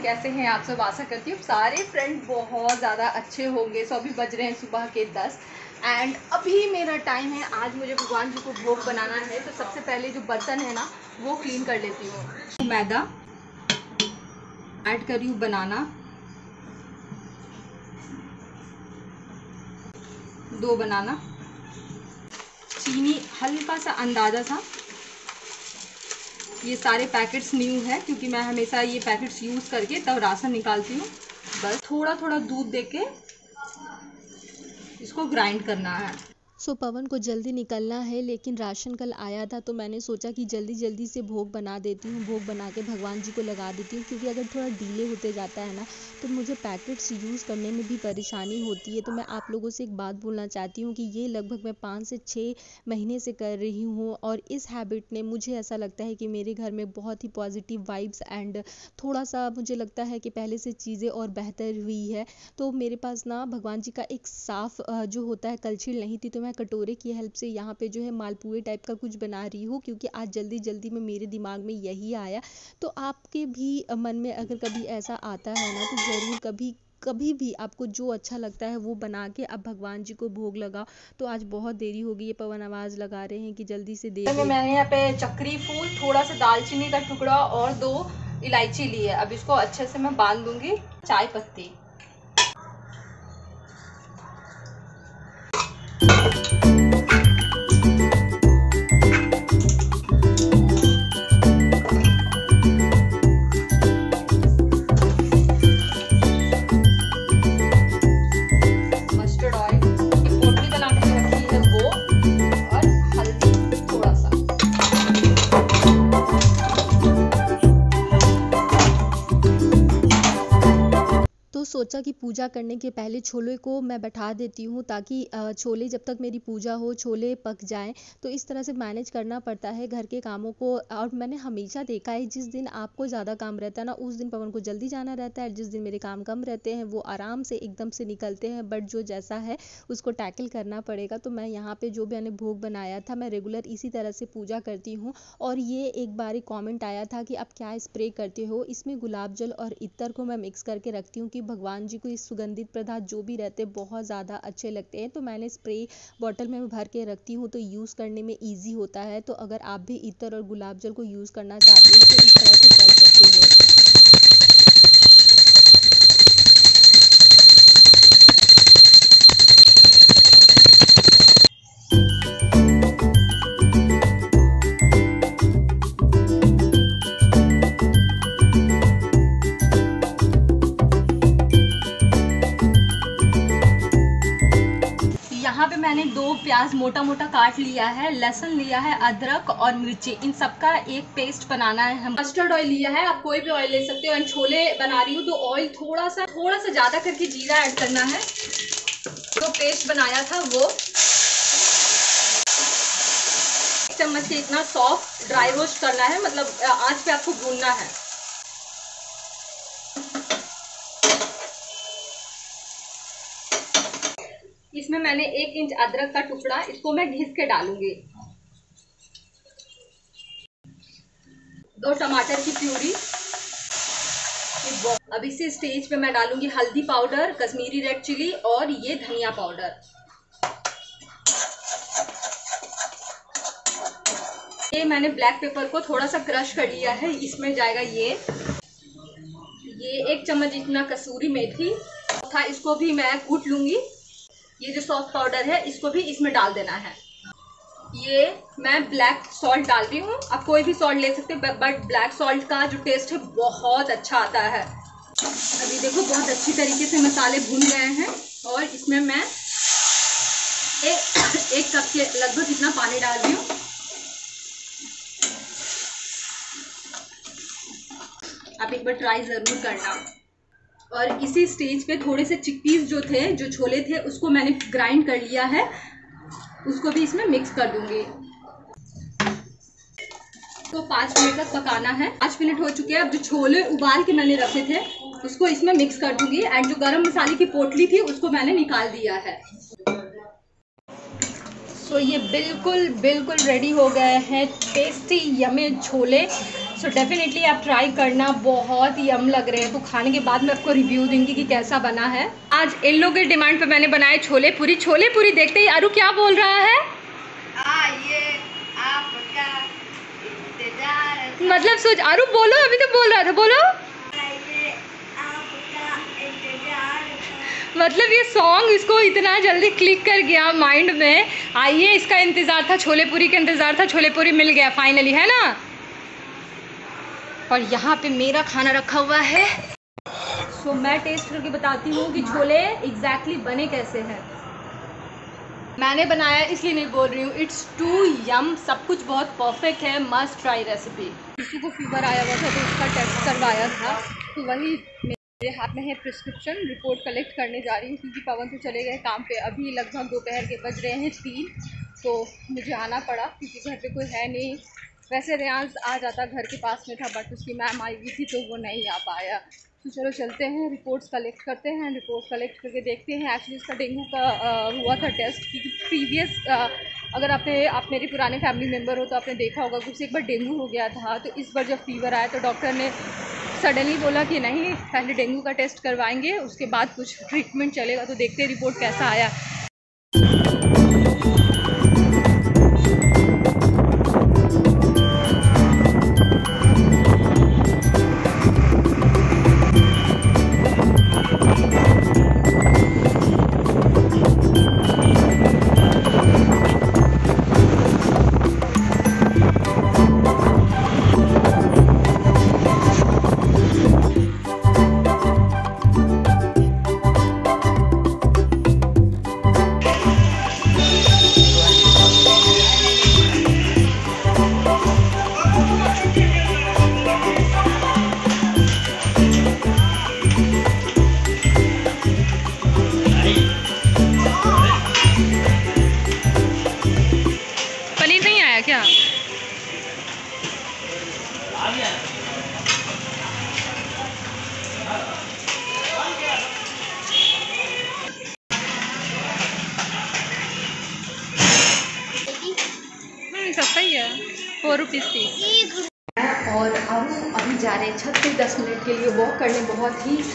कैसे हैं आप सब। आशा करती हूँ सारे फ्रेंड बहुत ज़्यादा अच्छे होंगे। सो अभी बज रहे हैं सुबह के 10 एंड अभी मेरा टाइम है। आज मुझे भगवान जी को भोग बनाना है, तो सबसे पहले जो बर्तन है ना वो क्लीन कर लेती हूँ। मैदा ऐड कर रही हूँ, बनाना 2 बनाना, चीनी हल्का सा अंदाज़ा सा। ये सारे पैकेट्स न्यू है क्योंकि मैं हमेशा ये पैकेट्स यूज़ करके तब राशन निकालती हूँ। बस थोड़ा थोड़ा दूध देके इसको ग्राइंड करना है। पवन को जल्दी निकलना है, लेकिन राशन कल आया था तो मैंने सोचा कि जल्दी जल्दी से भोग बना देती हूँ, भोग बना के भगवान जी को लगा देती हूँ, क्योंकि अगर थोड़ा डिले होते जाता है ना तो मुझे पैकेट्स यूज़ करने में भी परेशानी होती है। तो मैं आप लोगों से एक बात बोलना चाहती हूँ कि ये लगभग मैं 5 से 6 महीने से कर रही हूँ और इस हैबिट ने मुझे ऐसा लगता है कि मेरे घर में बहुत ही पॉजिटिव वाइब्स एंड थोड़ा सा मुझे लगता है कि पहले से चीज़ें और बेहतर हुई है। तो मेरे पास ना भगवान जी का एक साफ़ जो होता है कलछिल नहीं थी, तो मैं कटोरे की हेल्प से यहाँ पे जो है मालपुए टाइप का कुछ बना रही हूँ, क्योंकि आज जल्दी जल्दी में मेरे दिमाग में यही आया। तो आपके भी मन में अगर कभी ऐसा आता है ना तो ज़रूर कभी भी आपको जो अच्छा लगता है वो बना के अब भगवान जी को भोग लगाओ। तो आज बहुत देरी हो गई है, पवन आवाज़ लगा रहे हैं कि जल्दी से दे। मैंने यहाँ पे चक्री फूल, थोड़ा सा दालचीनी का टुकड़ा और 2 इलायची ली है। अब इसको अच्छे से मैं बांध दूंगी। चाय पत्ती, मस्टर्ड ऑयल, पोटली बना के रखी है वो, और हल्दी थोड़ा सा। तो सोचा कि पूजा करने के पहले छोले को मैं बैठा देती हूँ, ताकि छोले जब तक मेरी पूजा हो छोले पक जाएं। तो इस तरह से मैनेज करना पड़ता है घर के कामों को। और मैंने हमेशा देखा है जिस दिन आपको ज़्यादा काम रहता है ना उस दिन पवन को जल्दी जाना रहता है, जिस दिन मेरे काम कम रहते हैं वो आराम से एकदम से निकलते हैं। बट जो जैसा है उसको टैकल करना पड़ेगा। तो मैं यहाँ पे जो भी मैंने भोग बनाया था मैं रेगुलर इसी तरह से पूजा करती हूँ। और ये एक बार कॉमेंट आया था कि आप क्या स्प्रे करते हो, इसमें गुलाब जल और इत्तर को मैं मिक्स करके रखती हूँ कि भगवान जी को इस सुगंधित पदार्थ जो भी रहते हैं बहुत ज़्यादा अच्छे लगते हैं। तो मैंने स्प्रे बॉटल में भर के रखती हूँ तो यूज़ करने में ईजी होता है। तो अगर आप भी इत्तर और गुलाब जल को यूज़ करना चाहते हो तो इस तरह से कर सकते हो। यहाँ पे मैंने 2 प्याज मोटा मोटा काट लिया है, लहसुन लिया है, अदरक और मिर्ची, इन सब का एक पेस्ट बनाना है। हम मस्टर्ड ऑयल लिया है, आप कोई भी ऑयल ले सकते हो। एंड छोले बना रही हूँ तो ऑयल थोड़ा सा ज़्यादा करके जीरा ऐड करना है। तो पेस्ट बनाया था वो 1 चम्मच के इतना सॉफ्ट ड्राई रोस्ट करना है, मतलब आँच पे आपको भूनना है। इसमें मैंने 1 इंच अदरक का टुकड़ा, इसको मैं घिस के डालूंगी। 2 टमाटर की प्यूरी। अब इसी स्टेज पे मैं डालूंगी हल्दी पाउडर, कश्मीरी रेड चिली और ये धनिया पाउडर। ये मैंने ब्लैक पेपर को थोड़ा सा क्रश कर लिया है, इसमें जाएगा ये 1 चम्मच इतना कसूरी मेथी था, इसको भी मैं कूट लूंगी। ये जो सॉफ्ट पाउडर है इसको भी इसमें डाल देना है। ये मैं ब्लैक सॉल्ट डाल रही हूँ, आप कोई भी सॉल्ट ले सकते हैं, बट ब्लैक सॉल्ट का जो टेस्ट है बहुत अच्छा आता है। अभी देखो बहुत अच्छी तरीके से मसाले भून गए हैं और इसमें मैं एक कप के लगभग इतना पानी डाल रही हूँ। आप एक बार ट्राई ज़रूर करना। और इसी स्टेज पे थोड़े से चिकपीस जो थे, जो छोले थे, उसको मैंने ग्राइंड कर लिया है, उसको भी इसमें मिक्स कर दूंगी। तो 5 मिनट तक पकाना है। 5 मिनट हो चुके हैं। अब जो छोले उबाल के मैंने रखे थे उसको इसमें मिक्स कर दूंगी। एंड जो गरम मसाले की पोटली थी उसको मैंने निकाल दिया है। सो ये बिल्कुल रेडी हो गए हैं टेस्टी यमी छोले। सो डेफिनेटली आप ट्राई करना, बहुत यम लग रहे हैं। तो खाने के बाद मैं आपको रिव्यू दूंगी कि कैसा बना है। आज इन लोगों के डिमांड पे मैंने बनाए छोले पूरी। छोले पूरी देखते ही अरु क्या बोल रहा है, ये आपका इंतजार। मतलब सोच अरु बोलो, अभी तो बोल रहा था, बोलो। ये आपका इंतजार। मतलब ये सॉन्ग इसको इतना जल्दी क्लिक कर गया माइंड में। आइए, इसका इंतज़ार था, छोले पूरी का इंतज़ार था, छोले पूरी मिल गया फाइनली, है ना। और यहाँ पे मेरा खाना रखा हुआ है। सो मैं टेस्ट करके बताती हूँ कि छोले एग्जैक्टली बने कैसे हैं। मैंने बनाया इसलिए नहीं बोल रही हूँ, इट्स टू यम, सब कुछ बहुत परफेक्ट है, मस्ट ट्राई रेसिपी। किसी को फीवर आया हुआ था तो उसका टेस्ट करवाया था, तो वही मेरे हाथ में है प्रिस्क्रिप्शन। रिपोर्ट कलेक्ट करने जा रही हूँ क्योंकि पवन तो चले गए काम पे। अभी लगभग दोपहर के बज रहे हैं 3, तो मुझे आना पड़ा क्योंकि घर पे कोई है नहीं। वैसे रियांश आ जाता, घर के पास में था, बट उसकी मैम आई हुई थी तो वो नहीं आ पाया। तो चलो चलते हैं, रिपोर्ट्स कलेक्ट करते हैं। रिपोर्ट कलेक्ट करके देखते हैं। एक्चुअली इसका डेंगू का हुआ था टेस्ट, क्योंकि प्रीवियस अगर आप मेरे पुराने फैमिली मेम्बर हो तो आपने देखा होगा कि उसे एक बार डेंगू हो गया था। तो इस बार जब फीवर आया तो डॉक्टर ने सडनली बोला कि नहीं, पहले डेंगू का टेस्ट करवाएंगे, उसके बाद कुछ ट्रीटमेंट चलेगा। तो देखते हैं रिपोर्ट कैसा आया। पनीर नहीं आया क्या? सस्ता ही है, 4 रुपीज़ की। और अभी जा रहे हैं छत पे 10 मिनट के लिए वॉक करने। बहुत ही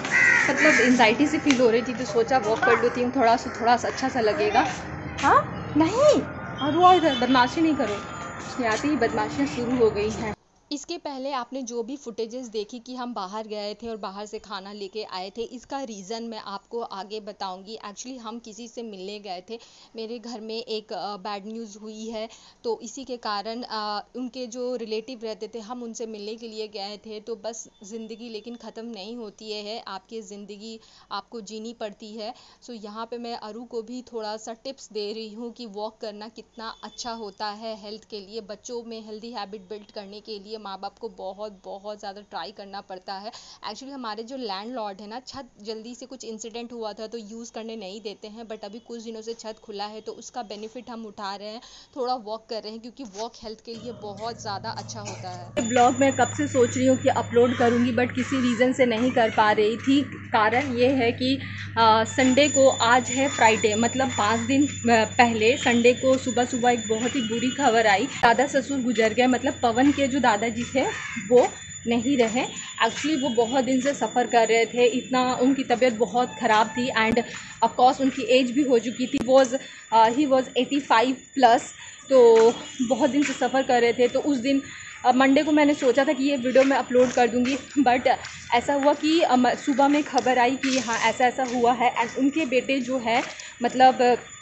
मतलब एंजाइटी से फील हो रही थी, तो सोचा वॉक कर लेती हूँ, थोड़ा सा अच्छा सा लगेगा। हाँ नहीं, और इधर बदमाशी नहीं करो। उसमें आते ही बदमाशियाँ शुरू हो गई हैं। इसके पहले आपने जो भी फुटेजेस देखी कि हम बाहर गए थे और बाहर से खाना लेके आए थे, इसका रीज़न मैं आपको आगे बताऊंगी। एक्चुअली हम किसी से मिलने गए थे, मेरे घर में एक बैड न्यूज़ हुई है, तो इसी के कारण उनके जो रिलेटिव रहते थे, हम उनसे मिलने के लिए गए थे। तो बस ज़िंदगी लेकिन ख़त्म नहीं होती है, आपकी ज़िंदगी आपको जीनी पड़ती है। सो यहाँ पे मैं अरु को भी थोड़ा सा टिप्स दे रही हूँ कि वॉक करना कितना अच्छा होता है हेल्थ के लिए। बच्चों में हेल्दी हैबिट बिल्ड करने के लिए माँ बाप को बहुत ज़्यादा ट्राई करना पड़ता है। एक्चुअली हमारे जो लैंडलॉर्ड है ना, छत जल्दी से कुछ इंसिडेंट हुआ था तो यूज़ करने नहीं देते हैं, बट अभी कुछ दिनों से छत खुला है तो उसका बेनिफिट हम उठा रहे हैं, थोड़ा वॉक कर रहे हैं, क्योंकि वॉक हेल्थ के लिए बहुत ज़्यादा अच्छा होता है। ब्लॉग मैं कब से सोच रही हूँ कि अपलोड करूँगी, बट किसी रीज़न से नहीं कर पा रही थी। कारण ये है कि संडे को, आज है फ्राइडे, मतलब 5 दिन पहले संडे को सुबह एक बहुत ही बुरी खबर आई। दादा ससुर गुजर गए, मतलब पवन के जो दादाजी थे वो नहीं रहे। एक्चुअली वो बहुत दिन से सफ़र कर रहे थे, इतना उनकी तबीयत बहुत ख़राब थी, एंड ऑफ कोर्स उनकी एज भी हो चुकी थी। ही वॉज 85+, तो बहुत दिन से सफ़र कर रहे थे। तो उस दिन मंडे को मैंने सोचा था कि ये वीडियो मैं अपलोड कर दूंगी, बट ऐसा हुआ कि सुबह में खबर आई कि हाँ ऐसा हुआ है। एंड उनके बेटे जो है, मतलब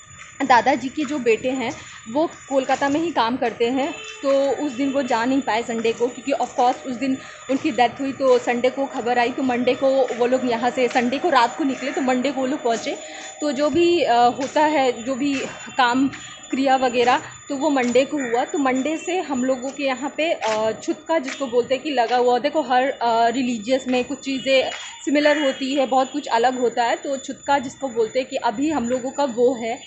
दादाजी के जो बेटे हैं वो कोलकाता में ही काम करते हैं, तो उस दिन वो जा नहीं पाए संडे को, क्योंकि ऑफ कोर्स उस दिन उनकी डेथ हुई। तो संडे को खबर आई, तो मंडे को वो लोग यहाँ से, संडे को रात को निकले तो मंडे को वो लोग पहुँचे। तो जो भी होता है, जो भी काम क्रिया वगैरह, तो वो मंडे को हुआ। तो मंडे से हम लोगों के यहाँ पे छुतका जिसको बोलते हैं कि लगा हुआ। देखो हर रिलीजियस में कुछ चीज़ें सिमिलर होती है, बहुत कुछ अलग होता है। तो छुतका जिसको बोलते हैं कि अभी हम लोगों का वो है।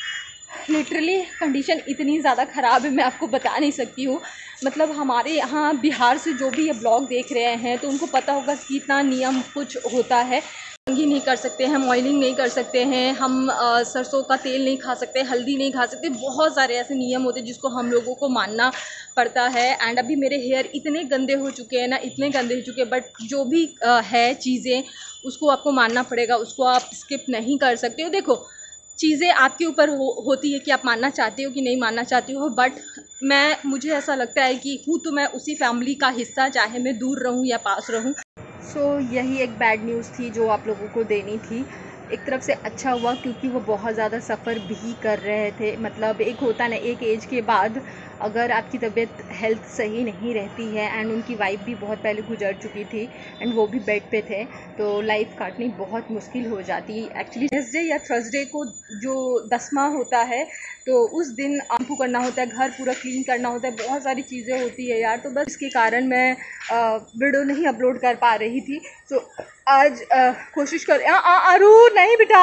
लिटरली कंडीशन इतनी ज़्यादा ख़राब है, मैं आपको बता नहीं सकती हूँ। मतलब हमारे यहाँ बिहार से जो भी ये ब्लॉग देख रहे हैं तो उनको पता होगा कि कितना नियम कुछ होता है। कंघी नहीं कर सकते हैं, ऑयलिंग नहीं कर सकते हैं, हम सरसों का तेल नहीं खा सकते, हल्दी नहीं खा सकते, बहुत सारे ऐसे नियम होते हैं जिसको हम लोगों को मानना पड़ता है। एंड अभी मेरे हेयर इतने गंदे हो चुके हैं ना, इतने गंदे हो चुके हैं, बट जो भी है चीज़ें उसको आपको मानना पड़ेगा, उसको आप स्किप नहीं कर सकते हो। देखो चीज़ें आपके ऊपर होती है कि आप मानना चाहते हो कि नहीं मानना चाहते हो, बट मुझे ऐसा लगता है कि हूँ तो मैं उसी फैमिली का हिस्सा, चाहे मैं दूर रहूँ या पास रहूँ। सो यही एक बैड न्यूज़ थी जो आप लोगों को देनी थी। एक तरफ से अच्छा हुआ क्योंकि वो बहुत ज़्यादा सफ़र भी कर रहे थे। मतलब एक होता ना, एक एज के बाद अगर आपकी तबीयत हेल्थ सही नहीं रहती है, एंड उनकी वाइफ भी बहुत पहले गुजर चुकी थी एंड वो भी बेड पे थे, तो लाइफ काटनी बहुत मुश्किल हो जाती। एक्चुअली वेडनेसडे या थर्सडे को जो 10वां होता है तो उस दिन आपको करना होता है, घर पूरा क्लीन करना होता है, बहुत सारी चीज़ें होती है यार। तो बस इसके कारण मैं वीडियो नहीं अपलोड कर पा रही थी। तो आज कोशिश कर अरू नहीं बेटा,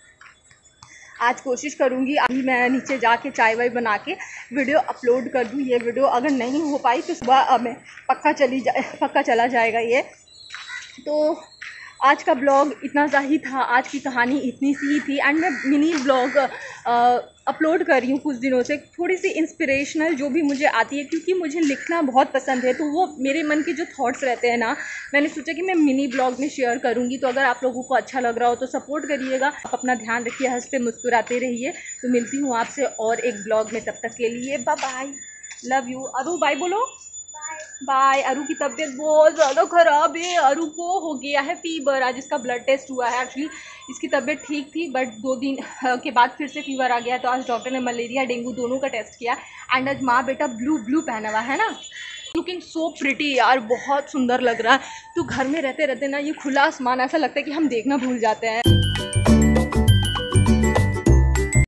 आज कोशिश करूँगी अभी मैं नीचे जाके चाय वाय बना के वीडियो अपलोड कर दूँ। ये वीडियो अगर नहीं हो पाई तो सुबह मैं पक्का चला जाएगा ये। तो आज का ब्लॉग इतना सा ही था, आज की कहानी इतनी सी ही थी। एंड मैं मिनी ब्लॉग अपलोड कर रही हूँ कुछ दिनों से, थोड़ी सी इंस्पिरेशनल जो भी मुझे आती है, क्योंकि मुझे लिखना बहुत पसंद है। तो वो मेरे मन के जो थॉट्स रहते हैं ना, मैंने सोचा कि मैं मिनी ब्लॉग में शेयर करूँगी। तो अगर आप लोगों को अच्छा लग रहा हो तो सपोर्ट करिएगा। आप अपना ध्यान रखिए, हंसते मुस्कुराते रहिए। तो मिलती हूँ आपसे और एक ब्लॉग में, तब तक के लिए bye bye, love you. Aru bye बोलो, बाय। अरू की तबीयत बहुत ज़्यादा ख़राब है, अरू को हो गया है फीवर। आज इसका ब्लड टेस्ट हुआ है, एक्चुअली इसकी तबीयत ठीक थी बट 2 दिन के बाद फिर से फीवर आ गया। तो आज डॉक्टर ने मलेरिया डेंगू दोनों का टेस्ट किया। एंड आज माँ बेटा ब्लू पहना हुआ है ना, लुकिंग सो प्रिटी यार, बहुत सुंदर लग रहा है। तो घर में रहते रहते ना ये खुला आसमान ऐसा लगता है कि हम देखना भूल जाते हैं।